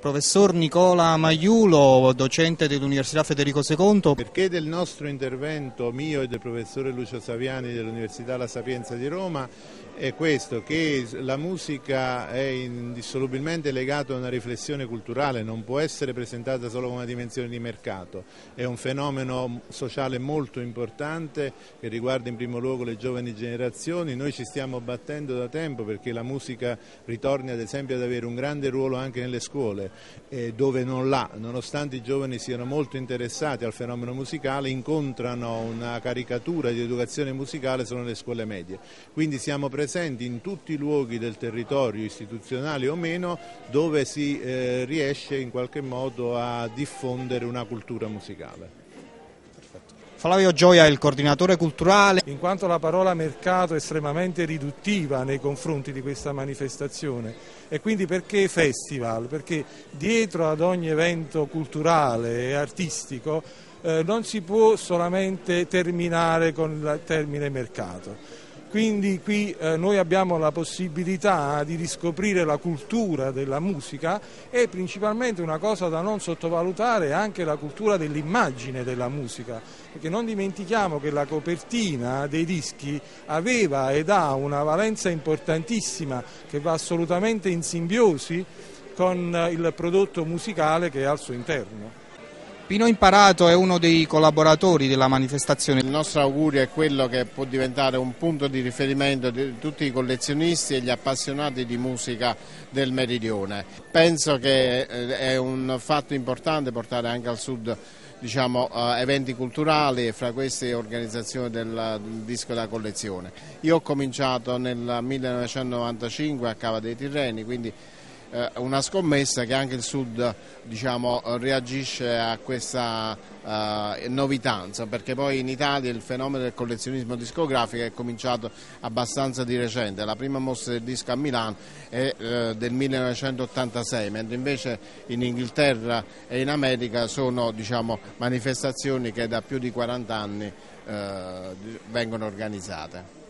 Professor Nicola Maiulo, docente dell'Università Federico II. Perché del nostro intervento, mio e del professore Lucio Saviani dell'Università La Sapienza di Roma, è questo, che la musica è indissolubilmente legata a una riflessione culturale, non può essere presentata solo come una dimensione di mercato, è un fenomeno sociale molto importante che riguarda in primo luogo le giovani generazioni. Noi ci stiamo battendo da tempo perché la musica ritorni ad esempio ad avere un grande ruolo anche nelle scuole, dove non l'ha, nonostante i giovani siano molto interessati al fenomeno musicale, incontrano una caricatura di educazione musicale solo nelle scuole medie. Quindi siamo presenti in tutti i luoghi del territorio, istituzionali o meno, dove si riesce in qualche modo a diffondere una cultura musicale. Flavio Gioia è il coordinatore culturale. In quanto la parola mercato è estremamente riduttiva nei confronti di questa manifestazione, e quindi perché festival? Perché dietro ad ogni evento culturale e artistico non si può solamente terminare con il termine mercato. Quindi qui noi abbiamo la possibilità di riscoprire la cultura della musica e principalmente una cosa da non sottovalutare è anche la cultura dell'immagine della musica, perché non dimentichiamo che la copertina dei dischi aveva ed ha una valenza importantissima che va assolutamente in simbiosi con il prodotto musicale che è al suo interno. Pino Imparato è uno dei collaboratori della manifestazione. Il nostro augurio è quello che può diventare un punto di riferimento di tutti i collezionisti e gli appassionati di musica del Meridione. Penso che è un fatto importante portare anche al sud eventi culturali e fra queste organizzazione del disco da collezione. Io ho cominciato nel 1995 a Cava dei Tirreni, quindi una scommessa che anche il Sud reagisce a questa novità, perché poi in Italia il fenomeno del collezionismo discografico è cominciato abbastanza di recente. La prima mostra del disco a Milano è del 1986, mentre invece in Inghilterra e in America sono manifestazioni che da più di 40 anni vengono organizzate.